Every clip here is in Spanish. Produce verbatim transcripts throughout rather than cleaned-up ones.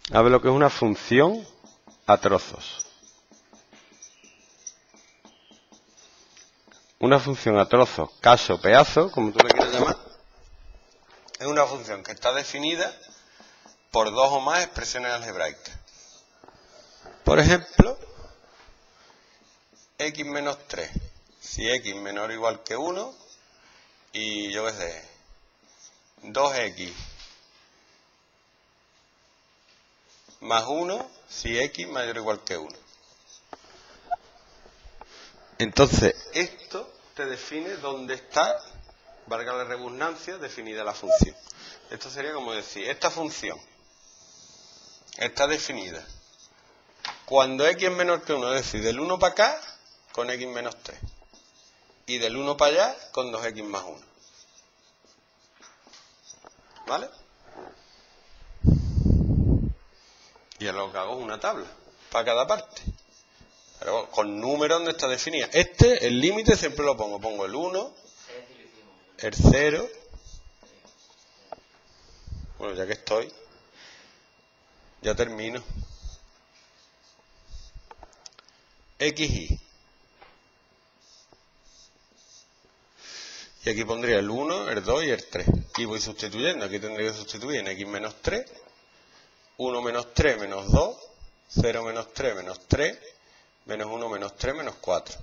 A ver lo que es una función a trozos. Una función a trozos, caso, pedazo, como tú le quieras llamar, es una función que está definida por dos o más expresiones algebraicas. Por ejemplo, x menos tres. Si x menor o igual que uno, y yo qué sé, dos equis más uno, si x mayor o igual que uno. Entonces, esto te define dónde está, valga la redundancia, definida la función. Esto sería como decir, esta función está definida cuando x es menor que uno, es decir, del uno para acá con x menos tres. Y del uno para allá con dos equis más uno. ¿Vale? Y lo que hago es una tabla para cada parte. Pero bueno, con números donde está definida. Este, el límite siempre lo pongo. Pongo el uno, el cero. Bueno, ya que estoy, ya termino. xy. Y aquí pondría el uno, el dos y el tres. Y voy sustituyendo. Aquí tendría que sustituir en x menos tres. uno menos tres menos dos. cero menos tres menos tres. Menos uno menos tres menos cuatro.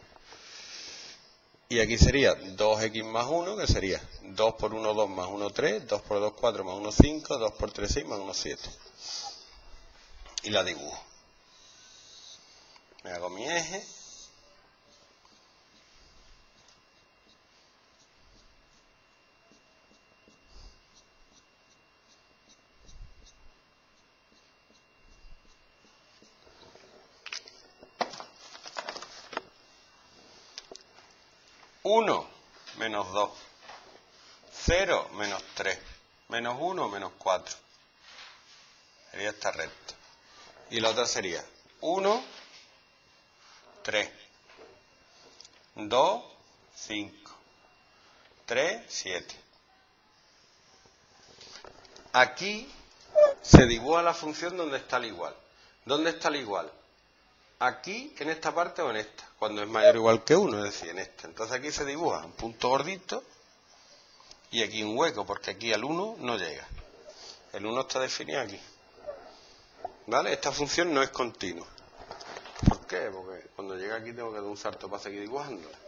Y aquí sería dos equis más uno, que sería dos por uno, dos más uno, tres. dos por dos, cuatro más uno, cinco. dos por tres, seis más uno, siete. Y la dibujo. Me hago mi eje. uno menos dos. cero menos tres. Menos uno menos cuatro. Sería esta recta. Y la otra sería uno, tres. dos, cinco. tres, siete. Aquí se dibuja la función donde está el igual. ¿Dónde está el igual? Aquí, en esta parte o en esta, cuando es mayor o igual que uno, es decir, en esta. Entonces aquí se dibuja un punto gordito y aquí un hueco, porque aquí al uno no llega. El uno está definido aquí. ¿Vale? Esta función no es continua. ¿Por qué? Porque cuando llega aquí tengo que dar un salto para seguir dibujándola.